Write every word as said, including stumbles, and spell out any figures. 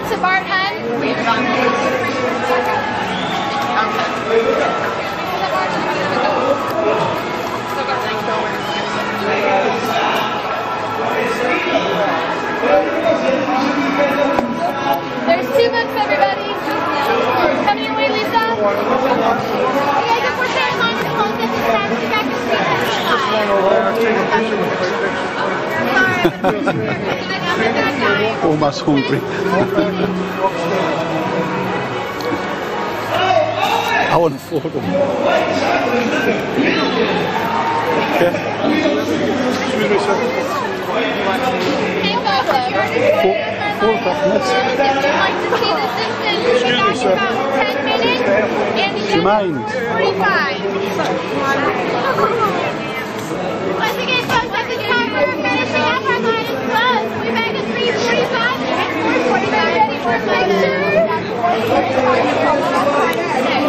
to Bart, hun? There's two books, everybody. Coming away, Lisa. Okay, if we're staying on the phone, this is time to back to sleep. Almost hungry. I want to fall them. Okay. Excuse me, sir. Four, four o'clock minutes. If you'd like to see the Simpsons, we'll be back in about ten minutes. And Do you mind? forty-five. Once again, folks, at this time we're finishing up. Our line is closed. We'll be back at three forty-five and four forty-five. Ready for lecture?